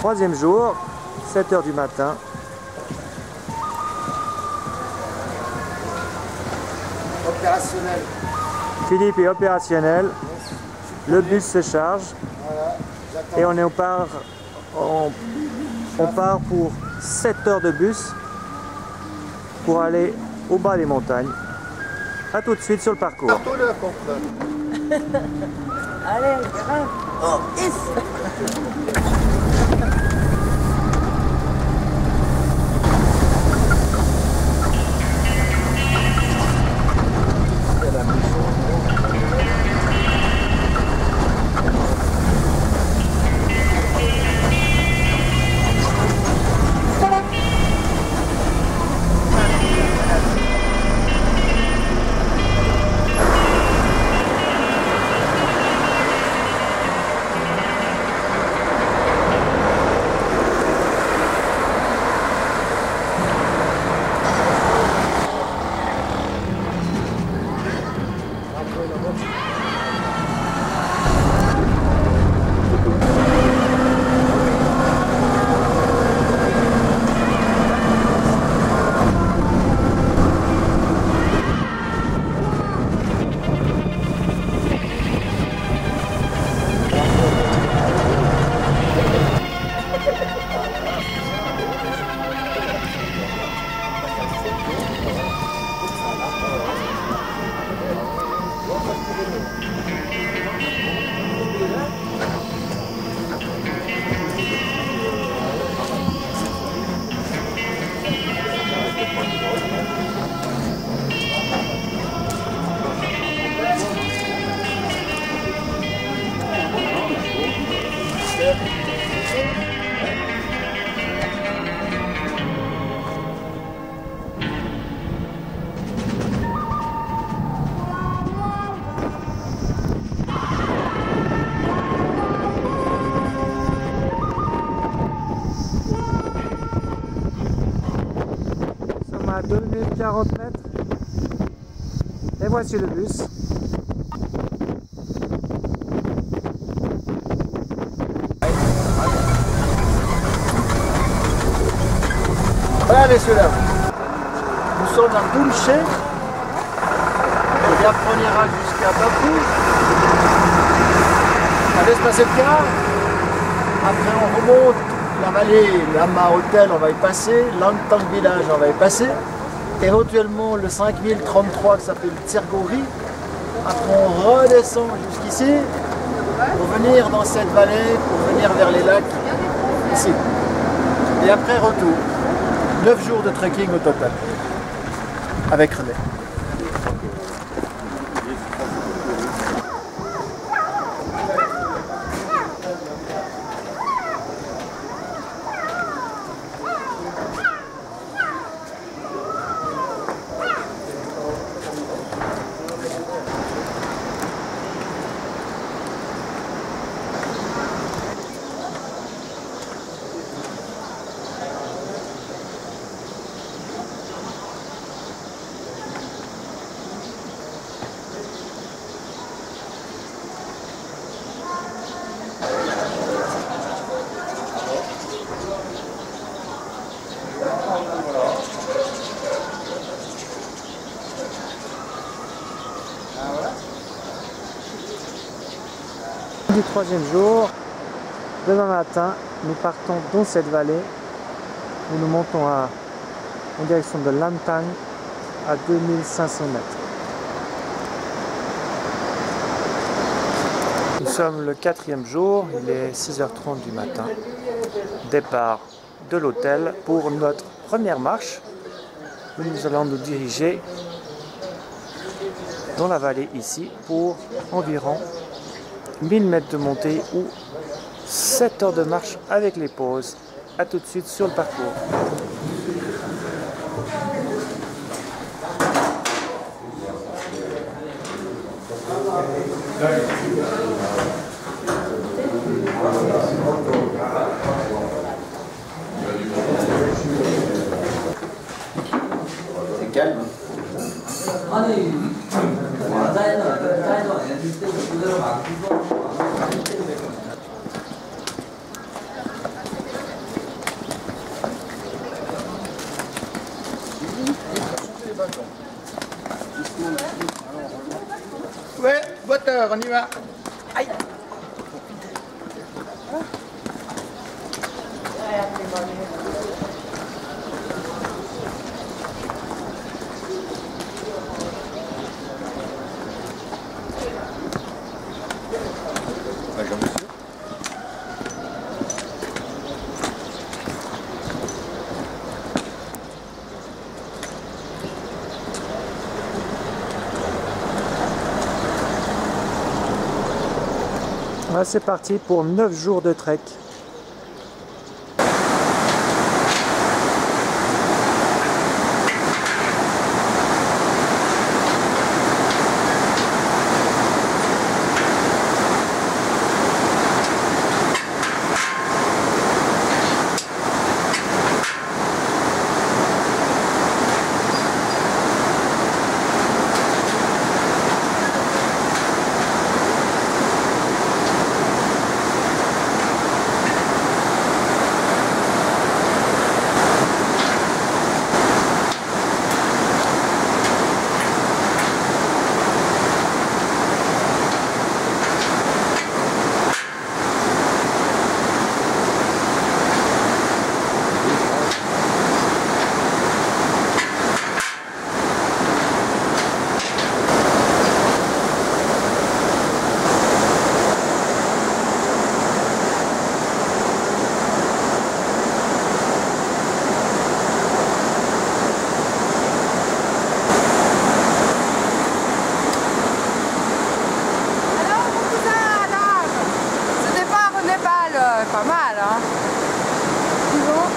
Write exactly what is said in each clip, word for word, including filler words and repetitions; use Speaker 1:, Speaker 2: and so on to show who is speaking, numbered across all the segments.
Speaker 1: Troisième jour, sept heures du matin.
Speaker 2: Opérationnel.
Speaker 1: Philippe est opérationnel. Le bus se charge.
Speaker 2: Voilà,
Speaker 1: et on, est, on, part, on, on part pour sept heures de bus pour aller au bas des montagnes. A tout de suite sur le parcours.
Speaker 3: Allez, grave. Oh, yes.
Speaker 1: À deux minutes quarante mètres et voici le bus.
Speaker 2: Voilà messieurs dames, nous sommes à Boulché, on vient premier âge jusqu'à Bapou, à l'espace de car. Après on remonte la vallée, Lama Hôtel, on va y passer, Lantang Village, on va y passer, éventuellement le cinq mille trente-trois qui s'appelle Tsirgori. Après on redescend jusqu'ici pour venir dans cette vallée, pour venir vers les lacs ici. Et après retour, neuf jours de trekking au total, avec René.
Speaker 1: Du troisième jour, demain matin, nous partons dans cette vallée où nous montons à, en direction de Lantang à deux mille cinq cents mètres. Nous sommes le quatrième jour, il est six heures trente du matin. Départ de l'hôtel pour notre première marche. Nous allons nous diriger dans la vallée ici pour environ mille mètres de montée ou sept heures de marche avec les pauses. A tout de suite sur le parcours.
Speaker 2: C'est calme. alors on y va. Aïe.
Speaker 1: Là, c'est parti pour neuf jours de trek.
Speaker 3: Pas mal, hein. Dis donc.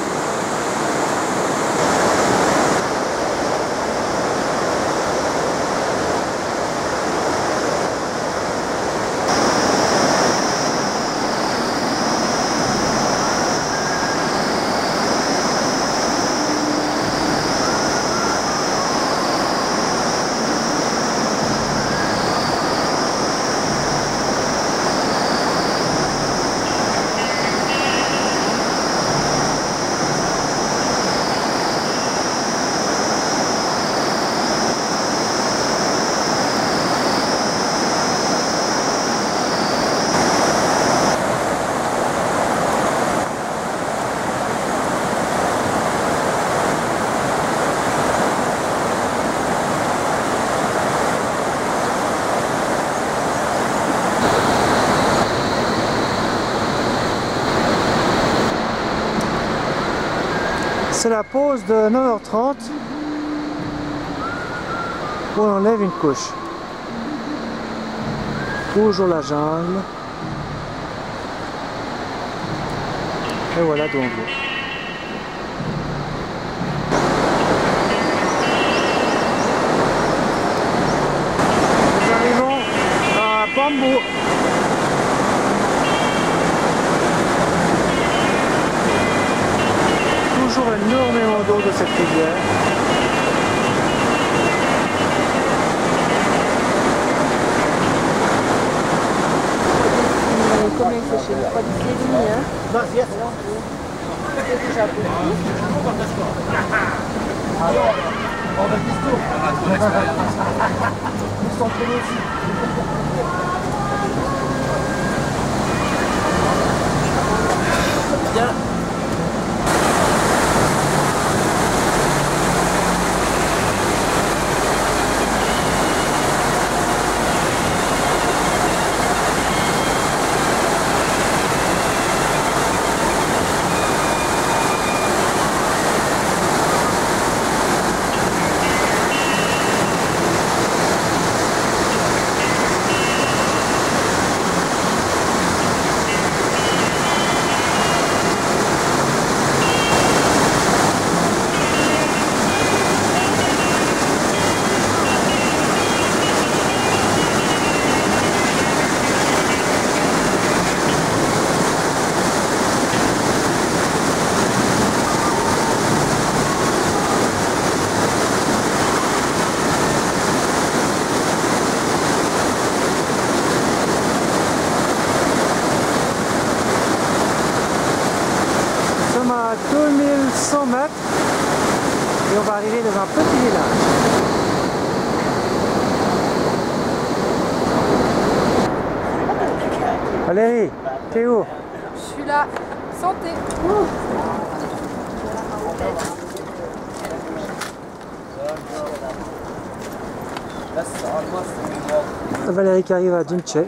Speaker 1: C'est la pause de neuf heures trente où on enlève une couche. Toujours la jungle. Et voilà d'où on vient. Nous arrivons à Bambou. Toujours énormément d'eau de cette rivière.
Speaker 3: Combien c'est chez nous? Pas d'ici et demi, hein?
Speaker 2: Non, yes.
Speaker 3: C'est déjà beaucoup.
Speaker 2: Alors, on va pisto. Ils sont prenés aussi. Bien.
Speaker 1: deux mille cent mètres et on va arriver dans un petit village. Valérie, t'es où?
Speaker 3: Je suis là. Santé.
Speaker 1: Valérie qui arrive à Djinche.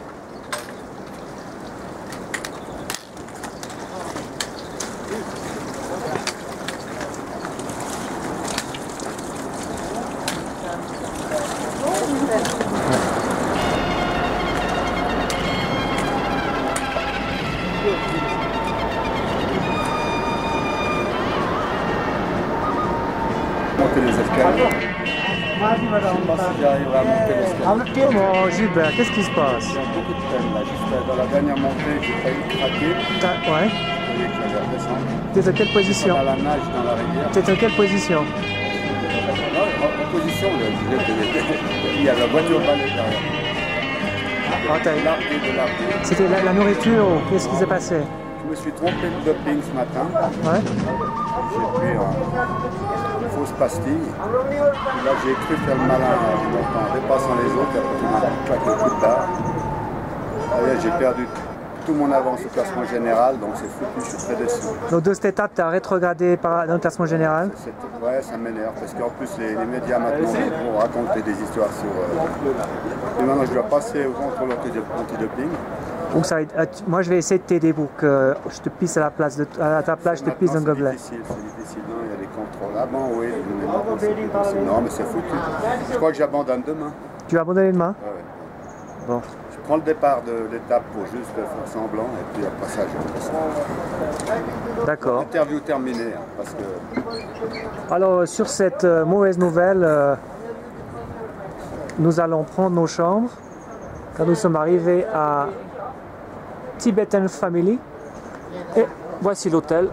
Speaker 4: Monter les escaliers. Je ne sais pas si j'arriverai à monter l'escalier.
Speaker 1: Comment Gilbert, qu'est-ce qui se passe?
Speaker 4: J'ai beaucoup de peine là. Juste dans la dernière montée, j'ai failli craquer.
Speaker 1: T'as- Ouais.
Speaker 4: Vous voyez que j'allais redescendre.
Speaker 1: T'es dans quelle position?
Speaker 4: Dans la nage, dans la rivière.
Speaker 1: T'es dans quelle position?
Speaker 4: Non, en, en position, là, je disais que il y a la voiture balai derrière.
Speaker 1: Ah, t'as-
Speaker 4: De l'arbre, de l'arbre.
Speaker 1: C'était la, la nourriture ou qu'est-ce qui s'est passé?
Speaker 4: Je me suis trompé de doping ce matin.
Speaker 1: Ouais.
Speaker 4: J'ai pris euh, une fausse pastille. Là, j'ai cru faire le malin en, en dépassant les autres. Et après, tout m'a claqué le coup de barre. Là, j'ai perdu tout mon avance au classement général, donc c'est foutu, je suis très déçu.
Speaker 1: Donc de cette étape, tu as rétrogradé par, dans le classement général?
Speaker 4: C'est- Ouais, ça m'énerve, parce qu'en plus, les, les médias maintenant vont raconter des histoires sur... Euh, et maintenant, je dois passer au contrôle anti- antidoping.
Speaker 1: Donc ça, va être- ah, tu- moi je vais essayer de t'aider pour que je te pisse à la place de, à ta place, je te pisse dans le gobelet.
Speaker 4: C'est difficile, c'est difficile. Non, il y a des contrôles. Ah bon, oui, mais non, c'est difficile. Non, mais c'est foutu. Je crois que j'abandonne demain.
Speaker 1: Tu vas abandonner demain?
Speaker 4: Ouais, ouais.
Speaker 1: Bon.
Speaker 4: Je prends le départ de l'étape pour juste faire semblant, et puis après ça, je passe.
Speaker 1: D'accord.
Speaker 4: Interview terminée, hein, parce que...
Speaker 1: Alors sur cette euh, mauvaise nouvelle, euh, nous allons prendre nos chambres car nous sommes arrivés à Tibetan Family et voici l'hôtel.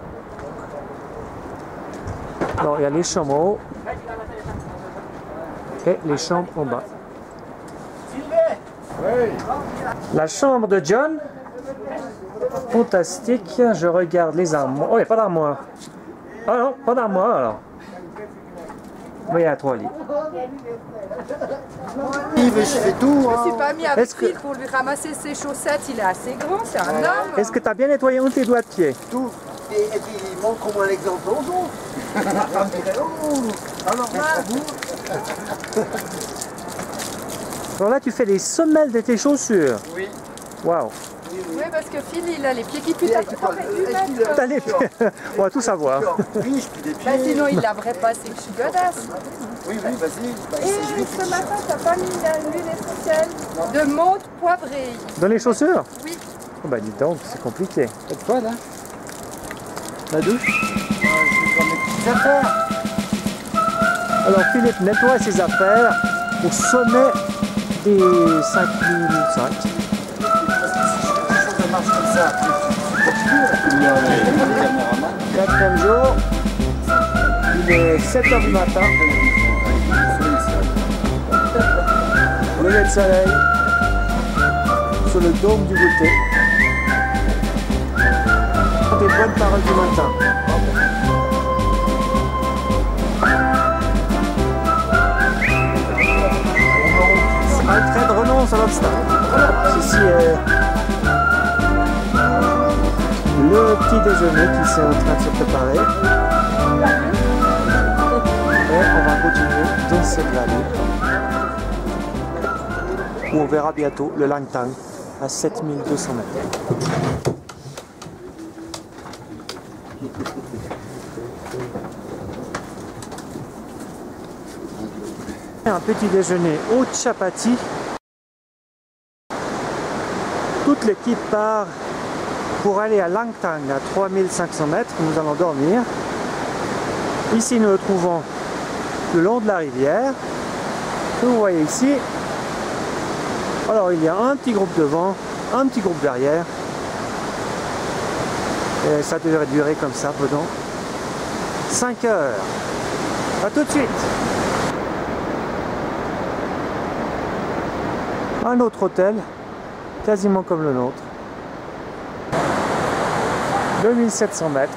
Speaker 1: Alors il y a les chambres en haut et les chambres en bas. La chambre de John, fantastique. Je regarde les armoires. Oh, il n'y a pas d'armoire. Ah non, pas d'armoire alors. Oui, il y a trois lits.
Speaker 2: Yves, je fais tout.
Speaker 3: Je
Speaker 2: Hein.
Speaker 3: me suis pas mis avec
Speaker 1: Est-ce que-
Speaker 3: Phil pour lui ramasser ses chaussettes. Il est assez grand, c'est un homme.
Speaker 1: Est-ce que tu as bien nettoyé tes doigts de pied?
Speaker 2: Tout. Et, et puis, il manque au moins l'exemple aux autres. La femme dirait, oh, alors là, vous.
Speaker 1: Alors là, tu fais les semelles de tes chaussures.
Speaker 2: Oui.
Speaker 1: Waouh.
Speaker 3: Oui, parce que Phil, il a les pieds qui puent à peu près une
Speaker 2: Est-ce qu'il
Speaker 3: mètre.
Speaker 2: a-
Speaker 1: T'as les pieds. On va tout savoir.
Speaker 2: Riche, puis des pieds.
Speaker 3: Bah, sinon, il laverait pas, c'est que je suis godasse.
Speaker 2: Oui, oui, vas-y. Bah,
Speaker 3: Et
Speaker 2: c'est juste.
Speaker 3: ce matin, t'as pas mis la- l'huile essentielle de menthe poivrée.
Speaker 1: Dans les chaussures?
Speaker 3: Oui.
Speaker 1: Oh bah dis donc, c'est compliqué.
Speaker 2: Cette fois, là.
Speaker 1: La douche?
Speaker 2: Des affaires.
Speaker 1: Alors Philippe nettoie ses affaires au sommet des cinq mille cinq.
Speaker 2: Ça marche comme ça.
Speaker 1: Quatrième jour, il est sept heures du matin. Lever de soleil sur le dôme du goûter. Des bonnes paroles du matin. Un trait de renonce à l'obstacle. Ceci est le petit déjeuner qui s'est en train de se préparer. Et on va continuer dans cette vallée où on verra bientôt le Langtang à sept mille deux cents mètres. Un petit déjeuner au chapati. Toute l'équipe part pour aller à Langtang à trois mille cinq cents mètres. Nous allons dormir. Ici nous nous trouvons le long de la rivière que vous voyez ici. Alors il y a un petit groupe devant, un petit groupe derrière. Et ça devrait durer comme ça pendant cinq heures. A tout de suite. Un autre hôtel, quasiment comme le nôtre. deux mille sept cents mètres.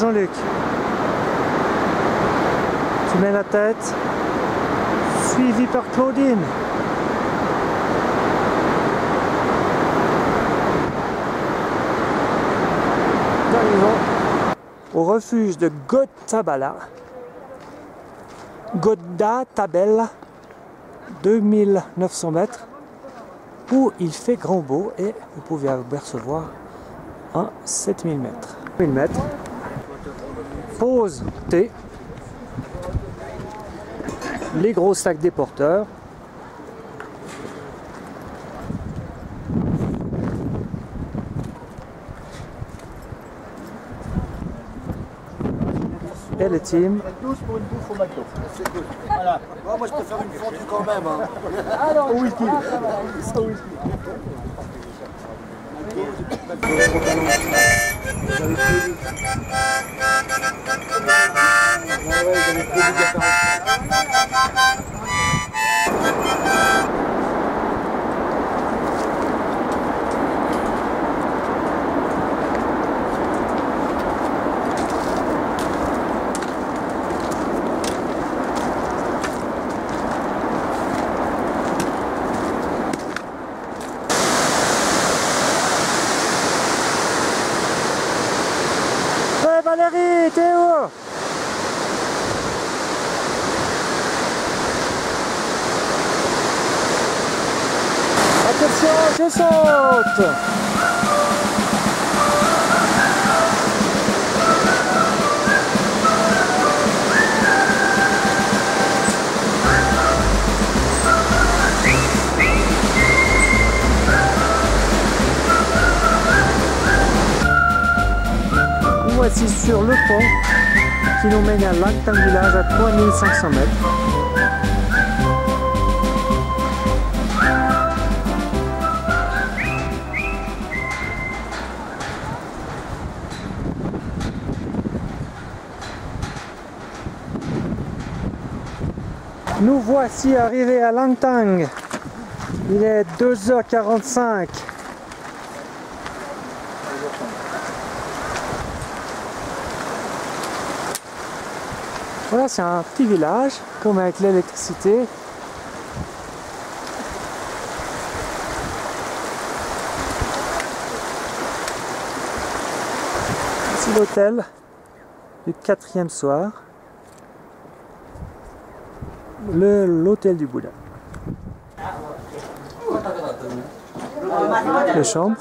Speaker 1: Jean-Luc. Tu mets la tête, suivi par Claudine. Nous arrivons au refuge de Gottabala. Gottabala, deux mille neuf cents mètres, où il fait grand beau et vous pouvez apercevoir un sept mille mètres. mille mètres. Pause T. Les gros sacs des porteurs. Et le team.
Speaker 2: Tous pour une bouffe au McDo. Voilà. Oh, moi je peux faire une fondue quand même. Hein. Alors, au whisky. Au whisky.
Speaker 1: Valérie, t'es où? Attention, je saute! Voici sur le pont qui nous mène à Langtang Village à trois mille cinq cents mètres. Nous voici arrivés à Langtang. Il est deux heures quarante-cinq. Voilà, c'est un petit village, comme avec l'électricité. Ici l'hôtel du quatrième soir. Le, l'hôtel du Bouddha. Les chambres.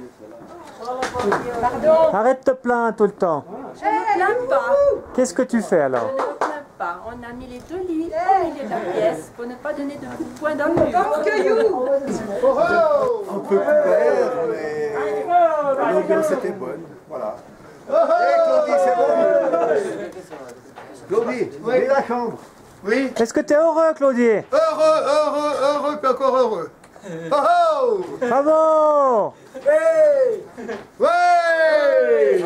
Speaker 3: Pardon.
Speaker 1: Arrête de te plaindre tout le temps.
Speaker 3: Je ne plains pas.
Speaker 1: Qu'est-ce que tu fais alors?
Speaker 3: Je ne plains pas. On a mis les deux lits au milieu de la pièce pour ne pas donner de coups de poing dans le mur.
Speaker 4: Un peu couvert, mais l'ambiance était bonne. Voilà. Hé Claudie, c'est bon. Claudie, oui, la chambre.
Speaker 2: Oui.
Speaker 1: Est-ce que tu es heureux, Claudie?
Speaker 2: Heureux, heureux, heureux, puis encore heureux. Oh oh!
Speaker 1: Bravo!
Speaker 2: Hey! Ouais!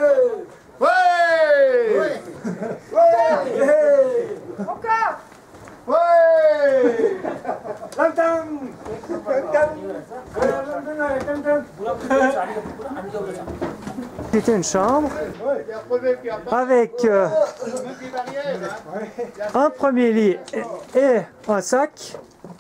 Speaker 2: Ouais! Ouais!
Speaker 3: Encore.
Speaker 2: Ouais!
Speaker 1: C'était une chambre avec euh, un premier lit et, et un sac,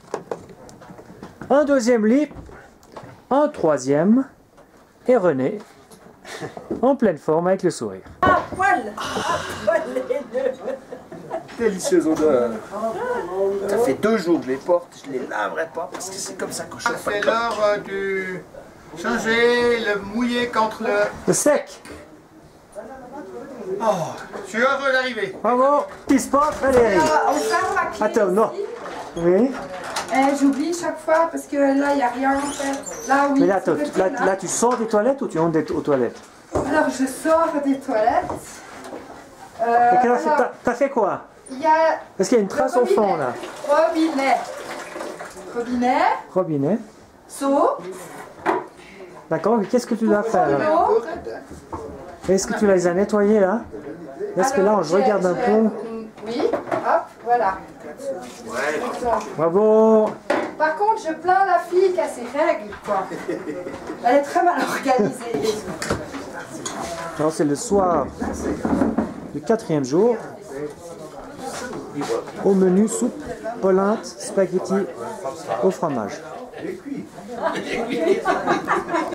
Speaker 1: un deuxième lit, un troisième et René en pleine forme avec le sourire.
Speaker 3: Ah, poil. Ah, poil les deux.
Speaker 2: Délicieuse odeur. Ça fait deux jours que je les porte, je les laverai pas parce que c'est comme ça qu'on chauffe.
Speaker 5: C'est l'heure euh, du changer le mouillé contre le...
Speaker 1: Le sec.
Speaker 5: Oh, je suis heureux d'arriver.
Speaker 1: Bravo. Qui se passe, Valérie?
Speaker 3: On ferme la clé.
Speaker 1: Attends, non.
Speaker 3: ici.
Speaker 1: Oui.
Speaker 3: Euh, J'oublie chaque fois parce que là, il n'y a rien en fait. Là, oui.
Speaker 1: Mais là,
Speaker 3: c'est
Speaker 1: tu-
Speaker 3: le
Speaker 1: là,
Speaker 3: canard.
Speaker 1: là, tu sors des toilettes ou tu entres des- aux toilettes?
Speaker 3: Alors, je sors des toilettes. Euh,
Speaker 1: Et quelle heure c'est-
Speaker 3: alors,
Speaker 1: t'as- T'as fait quoi?
Speaker 3: il y a
Speaker 1: Parce qu'il y a une trace
Speaker 3: le
Speaker 1: au fond
Speaker 3: robinet.
Speaker 1: là.
Speaker 3: Robinet. Robinet.
Speaker 1: Robinet.
Speaker 3: Seau.
Speaker 1: D'accord, mais qu'est-ce que tu dois faire là?
Speaker 3: L'eau.
Speaker 1: Est-ce que tu les as nettoyés là? Parce que là,
Speaker 3: Alors,
Speaker 1: je
Speaker 3: j'ai-
Speaker 1: regarde un
Speaker 3: j'ai-
Speaker 1: peu.
Speaker 3: Oui, hop, voilà.
Speaker 1: Bravo!
Speaker 3: Par contre, je plains la fille qui a ses règles, quoi. Elle est très mal organisée.
Speaker 1: Alors c'est le soir du quatrième jour. Au menu soupe, polenta, spaghetti au fromage.